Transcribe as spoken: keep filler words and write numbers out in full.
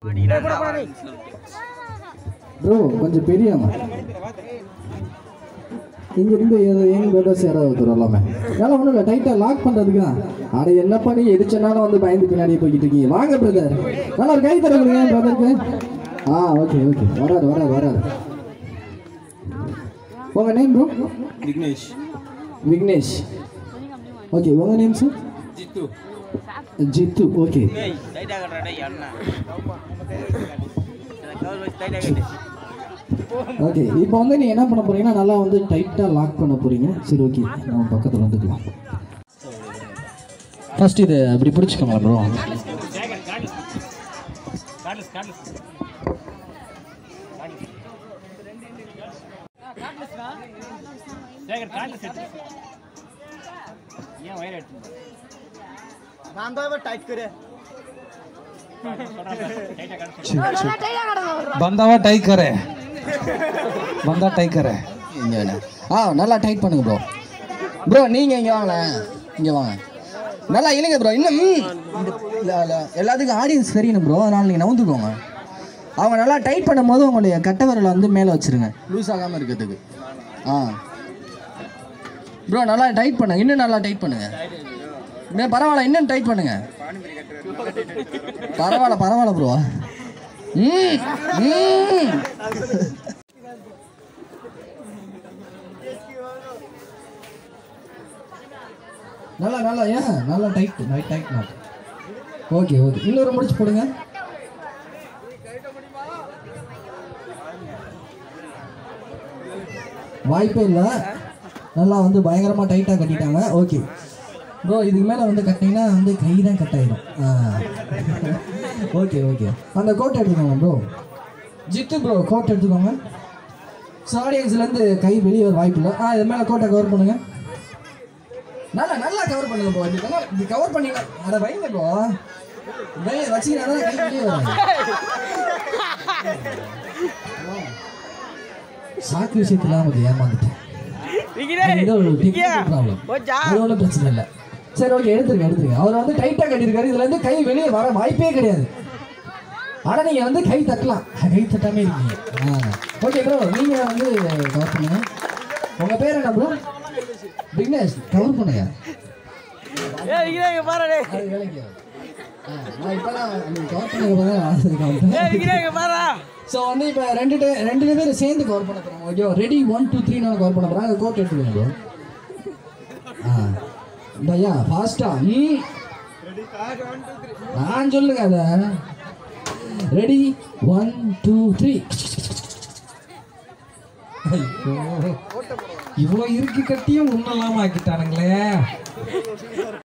Bro கொஞ்சம் பெரியவங்க இங்கிருந்து எங்கள் பேட்டர்ஸ் யாராவது வந்துடலாமே. அதெல்லாம் ஒன்றும் இல்லை, டைட்டாக லாக் பண்ணுறதுக்கு தான். அதை என்ன பண்ணி எரிச்சனாலும் வந்து பயந்து பின்னாடியே போய்கிட்டு இருக்கீங்க. வாங்க பிரதர், நல்லா ஒரு கை தருவீங்க பிரதருக்கு. ஆ ஓகே ஓகே, வராது வராது வராது. உங்கள் name bro? Vignesh. Vignesh, okay. உங்கள் name sir? Jithu. Jithu, okay. Okay, இப்போ வந்து நீங்கள் என்ன பண்ண போறீங்கன்னா நல்லா வந்து டைட்டாக லாக் பண்ண போறீங்க. சரி ஓகே, நம்ம பக்கத்தில் வந்துக்கலாம். ஃபர்ஸ்ட் இது அப்படி பிடிச்சிக்கோங்க ப்ரோ. बंदावा टाइट करे बंदा टाइट करे இங்கே ஆ நல்லா டைட் பண்ணுங்க ப்ரோ. ப்ரோ நீங்கள் இங்கே வாங்களேன், இங்கே வாங்க. நல்லா இல்லைங்க ப்ரோ. இன்னும் இல்லை இல்லை, எல்லாத்துக்கும் ஆடியன்ஸ் தெரியணும் ப்ரோ, அதனால் நீங்கள் நவுந்துக்கோங்க. அவங்க நல்லா டைட் பண்ணும் போது உங்களுடைய கட்டை விரலை வந்து மேலே வச்சுருங்க, லூஸ் ஆகாமல் இருக்கிறதுக்கு. ஆ ப்ரோ நல்லா டைட் பண்ணுங்க, இன்னும் நல்லா டைட் பண்ணுங்க. மே பரவாயில்ல, இன்னும் டைட் பண்ணுங்க. பரவாயில்ல பரவாயில்ல ப்ரோ. ம் ம் நல்லா நல்லா ஏன் நல்லா tight tight tight knot. Okay okay, இன்னொரு முடிச்சு போடுங்க. வாய்ப்பே இல்லை, நல்லா வந்து பயங்கரமாக டைட்டாக கட்டிட்டாங்க. ஓகே ப்ரோ, இதுக்கு மேலே வந்து கட்டிங்கன்னா வந்து கை தான் கட் ஆகிடும். ஆ ஓகே ஓகே, அந்த கோட் எடுத்துக்கோங்க ப்ரோ. ஜித்து ப்ரோ கோட் எடுத்துக்கோங்க. ஸோ ஆடியன்ஸ்லேருந்து கை வெளியே வர வாய்ப்பு இல்லை. ஆ இது மேலே கோட்டை கவர் பண்ணுங்கள். நல்லா நல்லா கவர் பண்ணுங்க ப்ரோ. இப்படி நல்லா இப்படி கவர் பண்ணிங்க. அதை வைங்க ப்ரோ, வை வச்சிங்கன்னா தான் கை வெளியே வரும். சாக்கு விஷயத்தில் நமக்கு ஏமாந்துட்டேன். இது ஒரு டெக்னிக்கல் ப்ராப்ளம், அது ஒன்றும் பிரச்சனை இல்லை. சரி ஓகே, எடுத்துருங்க எடுத்துருங்க. அவர் வந்து டைட்டாக கட்டியிருக்காரு, இதுலேருந்து கை வெளியே வர வாய்ப்பே கிடையாது. ஆனால் நீங்கள் வந்து கை தட்டலாம், கை தட்டாமே இருக்கீங்க. ஆ ஓகே ப்ரோ, நீங்கள் வந்து கவர் பண்ணுங்க. உங்கள் பேர் என்ன ப்ரோ? விக்னேஷ், கவர் பண்ணுங்க. அது வேலைக்கு நான் இப்போதான் நீங்கள் கவர் பண்ணுங்க. ஸோ வந்து இப்போ ரெண்டு டே ரெண்டு பேர் சேர்ந்து கவர் பண்ண போகிறாங்க. Okay ready, one two three நான் கவர் பண்ண போகிறாங்க. கோட் எடுத்துக்கோங்க ப்ரோ. ஆ பையா ஃபாஸ்டா. ம் நான் சொல்லுங்க அதை. Ready, one two three. இவ்வளோ இருக்கு கட்டியும் ஒன்றும் இல்லாமல் ஆக்கிட்டானுங்களே.